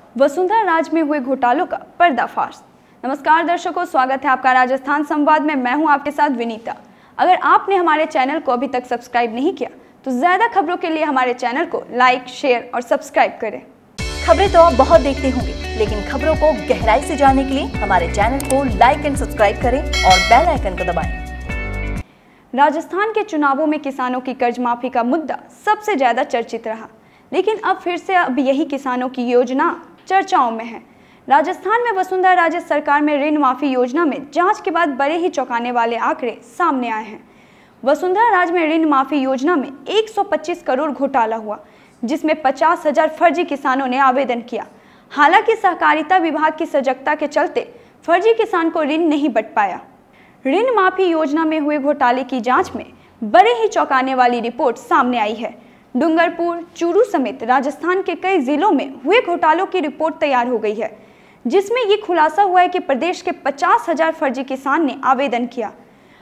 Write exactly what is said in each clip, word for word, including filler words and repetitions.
वसुंधरा राज में हुए घोटालों का पर्दाफाश। नमस्कार दर्शकों, स्वागत है आपका राजस्थान संवाद में। मैं हूं आपके साथ विनीता। अगर आपने हमारे चैनल को अभी तक सब्सक्राइब नहीं किया तो ज्यादा खबरों के लिए हमारे चैनल को लाइक, शेयर और सब्सक्राइब करें। खबरें तो आप बहुत देखते होंगे, लेकिन खबरों को गहराई से जानने के लिए हमारे चैनल को लाइक एंड सब्सक्राइब करें और बेल आइकन को दबाएं। राजस्थान के चुनावों में किसानों की कर्ज माफी का मुद्दा सबसे ज्यादा चर्चित रहा, लेकिन अब फिर से अब यही किसानों की योजना चर्चाओं में है। राजस्थान में वसुंधरा राजे सरकार में ऋण माफी योजना में जांच के बाद बड़े ही चौंकाने वाले आंकड़े सामने आए हैं। वसुंधरा राज में ऋण माफी योजना में एक सौ पच्चीस करोड़ घोटाला हुआ, जिसमें पचास हजार फर्जी किसानों ने आवेदन किया। हालांकि सहकारिता विभाग की सजगता के चलते फर्जी किसान को ऋण नहीं बंट पाया। ऋण माफी योजना में हुए घोटाले की जांच में बड़े ही चौंकाने वाली रिपोर्ट सामने आई है। डूंगरपुर, चूरू समेत राजस्थान के कई जिलों में हुए घोटालों की रिपोर्ट तैयार हो गई है, जिसमें ये खुलासा हुआ है कि प्रदेश के पचास हजार फर्जी किसान ने आवेदन किया।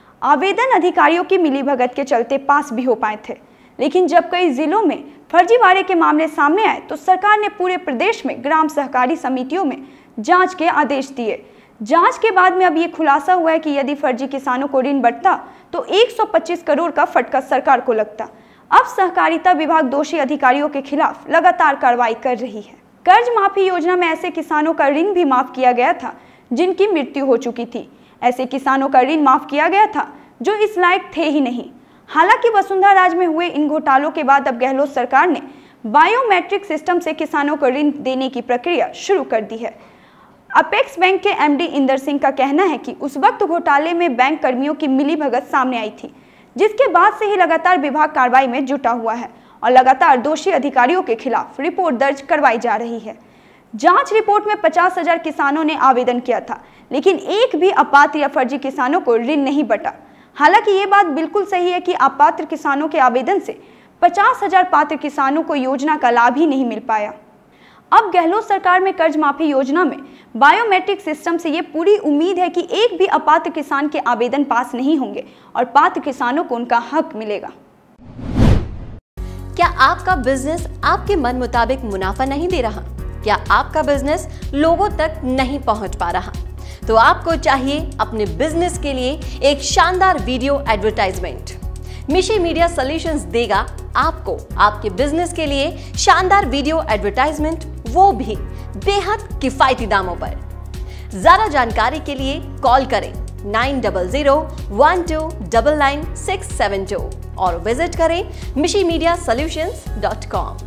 आवेदन अधिकारियों की मिलीभगत के चलते पास भी हो पाए थे, लेकिन जब कई जिलों में फर्जीवाड़े के मामले सामने आए तो सरकार ने पूरे प्रदेश में ग्राम सहकारी समितियों में जांच के आदेश दिए। जांच के बाद में अब ये खुलासा हुआ है कि यदि फर्जी किसानों को ऋण बंटता तो एक सौ पच्चीस करोड़ का फटका सरकार को लगता। अब सहकारिता विभाग दोषी अधिकारियों के खिलाफ लगातार कार्रवाई कर रही है। कर्ज माफी योजना में ऐसे किसानों का ऋण भी माफ किया गया था जिनकी मृत्यु हो चुकी थी। ऐसे किसानों का ऋण माफ किया गया था जो इस लायक थे ही नहीं। हालांकि वसुंधरा राज में हुए इन घोटालों के बाद अब गहलोत सरकार ने बायोमेट्रिक सिस्टम से किसानों को ऋण देने की प्रक्रिया शुरू कर दी है। अपेक्स बैंक के एमडी इंदर सिंह का कहना है कि उस वक्त घोटाले में बैंक कर्मियों की मिलीभगत सामने आई थी, जिसके बाद से ही लगातार विभाग कार्रवाई में जुटा हुआ है और लगातार दोषी अधिकारियों के खिलाफ रिपोर्ट दर्ज करवाई जा रही है। जांच रिपोर्ट में पचास हजार किसानों ने आवेदन किया था, लेकिन एक भी अपात्र या फर्जी किसानों को ऋण नहीं बटा। हालांकि ये बात बिल्कुल सही है कि अपात्र किसानों के आवेदन से पचास हजार पात्र किसानों को योजना का लाभ ही नहीं मिल पाया। अब गहलोत सरकार में कर्ज माफी योजना में बायोमेट्रिक सिस्टम से ये पूरी उम्मीद है कि एक भी अपात्र किसान के आवेदन पास नहीं होंगे और पात्र किसानों को उनका हक मिलेगा। क्या आपका बिजनेस आपके मन मुताबिक मुनाफा नहीं दे रहा? क्या आपका बिजनेस लोगों तक नहीं पहुंच पा रहा? तो आपको चाहिए अपने बिजनेस के लिए एक शानदार video advertisement. Mishi media solutions देगा आपको आपके बिजनेस के लिए शानदार वीडियो एडवर्टाइजमेंट, वो भी बेहद किफायती दामों पर। ज्यादा जानकारी के लिए कॉल करें nine double zero one two double nine six seven two और विजिट करें Mishi media solutions dot com.